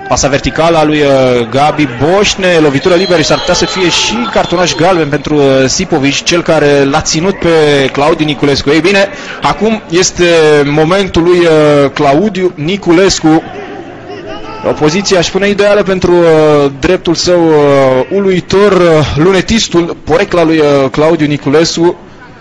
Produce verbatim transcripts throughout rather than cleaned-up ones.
Pasa verticală a lui Gabi Boșne, lovitură liberă și s-ar putea să fie și cartonaș galben pentru Sipovici, cel care l-a ținut pe Claudiu Niculescu. Ei bine, acum este momentul lui Claudiu Niculescu. O poziție, aș spune, ideală pentru dreptul său uluitor, lunetistul, porecla lui Claudiu Niculescu.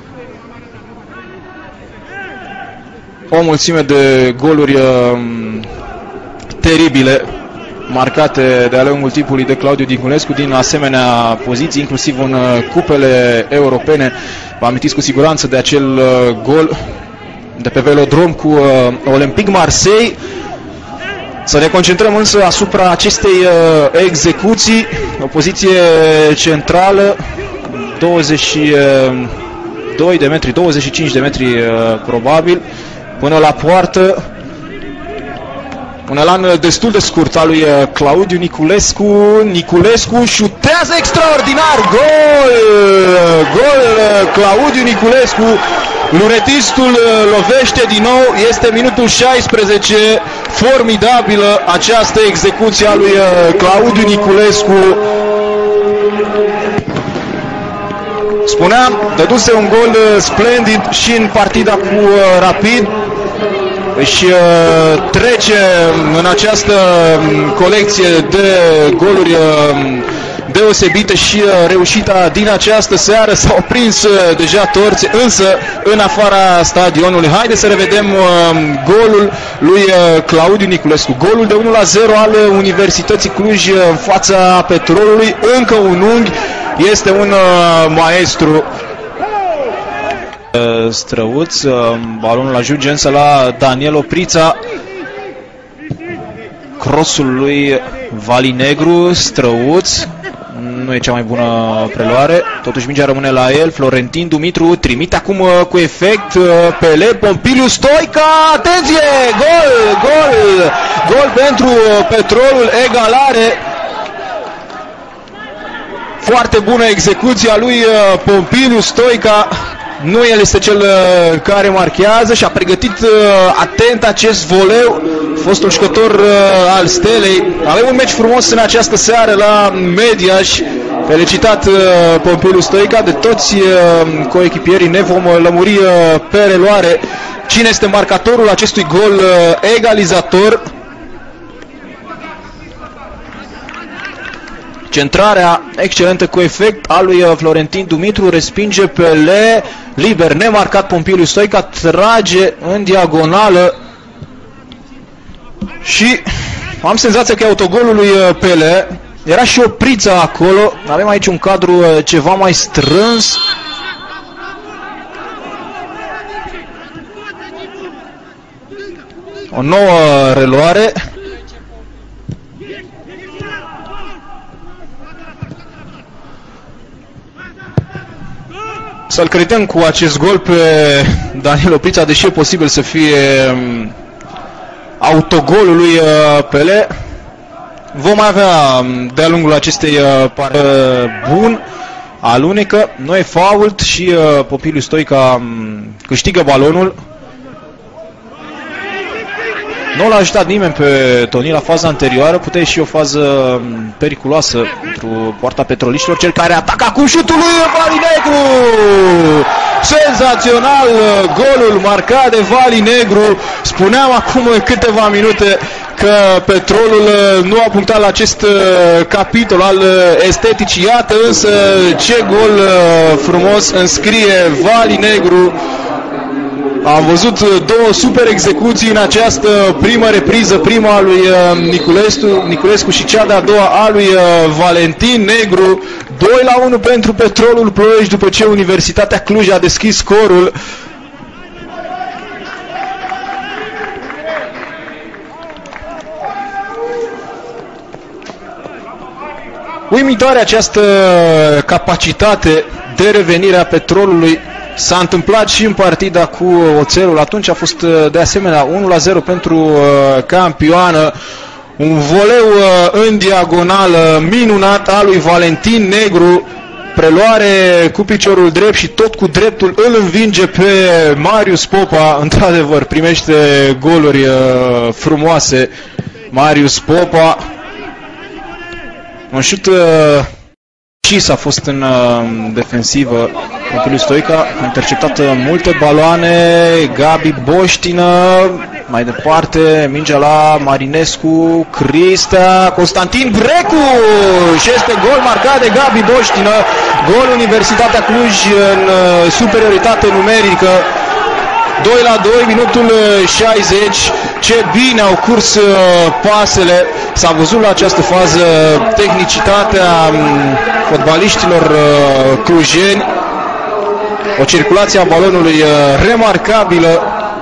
O mulțime de goluri teribile marcate de-a lungul timpului de Claudiu Niculescu din asemenea poziții, inclusiv în cupele europene. Vă amintiți cu siguranță de acel gol de pe velodrom cu Olympique Marseille. Să ne concentrăm însă asupra acestei execuții, o poziție centrală, douăzeci și doi de metri, douăzeci și cinci de metri probabil, până la poartă. Un elan destul de scurt al lui Claudiu Niculescu. Niculescu șutează extraordinar. Gol! Gol Claudiu Niculescu. Lunetistul lovește din nou. Este minutul șaisprezece. Formidabilă această execuție a lui Claudiu Niculescu. Spuneam, dăduse un gol splendid și în partida cu Rapid. Își uh, trece în această colecție de goluri uh, deosebite și uh, reușita din această seară. S-au prins uh, deja torți, însă în afara stadionului. Haideți să revedem uh, golul lui uh, Claudiu Niculescu. Golul de unu la zero al Universității Cluj în fața Petrolului. Încă un unghi. Este un uh, maestru. Străuț, balonul ajunge însă la Daniel Oprița. Crossul lui Valinegru, Străuț, nu e cea mai bună preluare, totuși mingea rămâne la el. Florentin Dumitru trimite acum cu efect Pele, Pompiliu Stoica, atenție, gol, gol, gol pentru Petrolul, egalare. Foarte bună execuția lui Pompiliu Stoica. Nu el este cel uh, care marchează și a pregătit uh, atent acest voleu, fostul jucător uh, al Stelei. Avem un meci frumos în această seară la Mediaș. Felicitat uh, Pompiliu Stoica, de toți uh, coechipierii ne vom lămuri uh, pe reluare cine este marcatorul acestui gol uh, egalizator. Centrarea excelentă cu efect a lui Florentin Dumitru, respinge Pele, liber, nemarcat Pompiliu Stoica, trage în diagonală și am senzația că e autogolul lui Pele. Era și Oprița acolo, avem aici un cadru ceva mai strâns. O nouă reluare. Să-l credem cu acest gol pe Daniel Oprița, deși e posibil să fie autogolul lui Pele. Vom avea de-a lungul acestei pare bun, alunecă, nu e fault și Pompiliu Stoica câștigă balonul. Nu l-a ajutat nimeni pe Toni la faza anterioară, putea ieși o fază periculoasă pentru poarta petroliștilor, cel care atacă acum șutul lui Valinegru! Senzațional golul marcat de Valinegru. Spuneam acum în câteva minute că Petrolul nu a punctat la acest capitol al esteticii. Iată însă ce gol frumos înscrie Valinegru. Am văzut două super execuții în această primă repriză, prima a lui Niculescu, Niculescu și cea de-a doua a lui Valentin Negru. doi la unu pentru Petrolul Ploiești după ce Universitatea Cluj a deschis scorul. Uimitoare această capacitate de revenire a Petrolului. S-a întâmplat și în partida cu Oțelul, atunci a fost de asemenea unu la zero pentru uh, campioană. Un voleu uh, în diagonală minunat al lui Valentin Negru, preluare cu piciorul drept și tot cu dreptul îl învinge pe Marius Popa. Într-adevăr primește goluri uh, frumoase Marius Popa. Un șut uh, și s-a fost în uh, defensivă lui Stoica, a interceptat multe baloane, Gabi Boștină, mai departe, mingea la Marinescu, Cristea, Constantin Grecu și este gol marcat de Gabi Boștină, gol Universitatea Cluj în uh, superioritate numerică. doi la doi, minutul șaizeci, ce bine au curs uh, pasele, s-a văzut la această fază tehnicitatea um, fotbaliștilor uh, clujeni, o circulație a balonului uh, remarcabilă.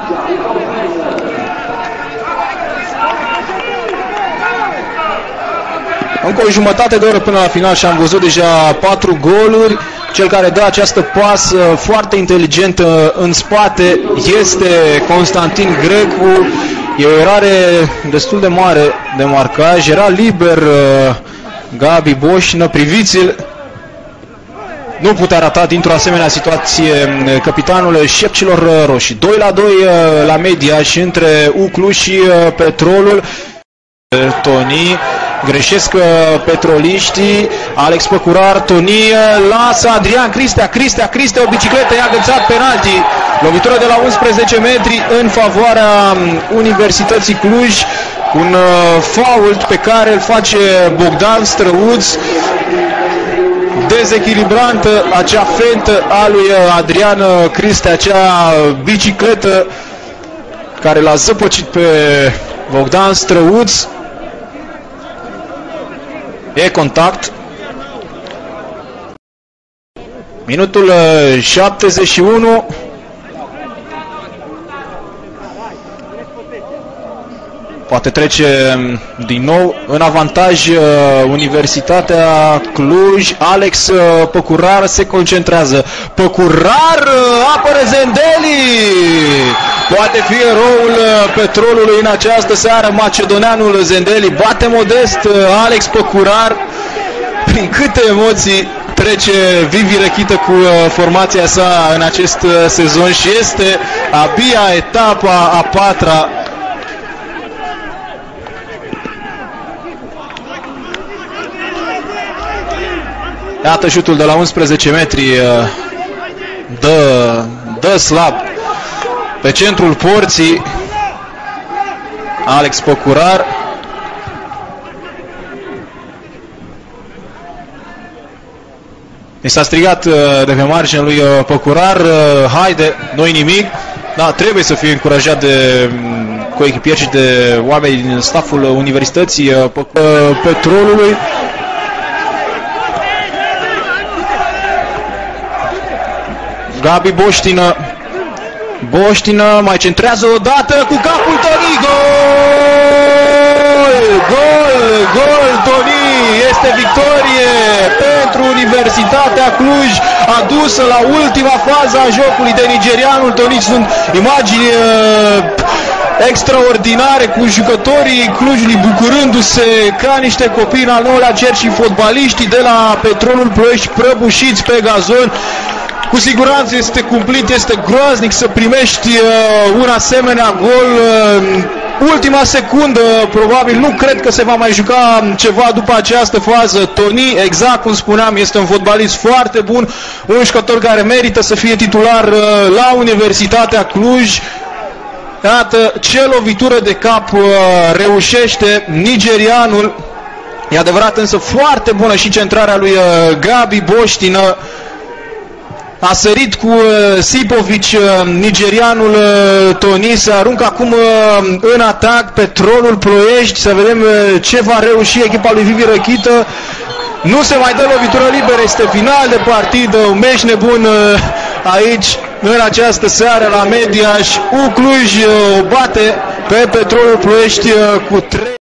Încă o jumătate de oră până la final și am văzut deja patru goluri. Cel care dă această pasă foarte inteligentă în spate este Constantin Grecu. E o erare destul de mare de marcaj. Era liber Gabi Boștină, priviți-l. Nu putea rata dintr-o asemenea situație capitanul șepcilor roșii. doi la doi la media și între U Cluj și Petrolul. Toni, greșesc petroliștii, Alex Păcurar, Toni, lasă Adrian Cristea, Cristea, Cristea, o bicicletă, i-a agățat penalti, lovitură de la unsprezece metri în favoarea Universității Cluj, un fault pe care îl face Bogdan Străuț, dezechilibrantă acea fentă a lui Adrian Cristea, acea bicicletă care l-a zăpăcit pe Bogdan Străuț. E contact. Minutul șaptezeci și unu. Poate trece din nou în avantaj uh, Universitatea Cluj. Alex uh, Păcurar se concentrează. Păcurar uh, apără Zendeli. Poate fi eroul uh, Petrolului în această seară. Macedoneanul Zendeli bate modest uh, Alex Păcurar. Prin câte emoții trece Vivi Rechită cu uh, formația sa în acest uh, sezon și este abia etapa a patra. Iată șutul de la unsprezece metri, dă, dă slab pe centrul porții Alex Păcurar. I s-a strigat de pe marginea lui Păcurar, haide, nu-i nimic, dar trebuie să fie încurajat de coechipieri și de oameni din stafful Universității Petrolului. Gabi Boștină, Boștină mai centrează o dată cu capul Toni, gol, gol, gol Toni, este victorie pentru Universitatea Cluj, adusă la ultima fază a jocului de nigerianul Toni. Sunt imagini uh, extraordinare cu jucătorii Clujului bucurându-se ca niște copii în al nouălea cer și fotbaliștii de la Petrolul Ploiești prăbușiți pe gazon. Cu siguranță este cumplit, este groaznic să primești uh, un asemenea gol. Uh, ultima secundă, probabil, nu cred că se va mai juca ceva după această fază. Toni, exact cum spuneam, este un fotbalist foarte bun, un jucător care merită să fie titular uh, la Universitatea Cluj. Iată ce lovitură de cap uh, reușește nigerianul. E adevărat însă foarte bună și centrarea lui uh, Gabi Boștină. A sărit cu uh, Sipovic, uh, nigerianul uh, Toni, se aruncă acum uh, în atac Petrolul Ploiești, să vedem uh, ce va reuși echipa lui Vivi Rechită. Nu se mai dă lovitură liberă, este final de partidă, un meci nebun uh, aici în această seară la Mediaș. U Cluj uh, o bate pe Petrolul Ploiești uh, cu trei.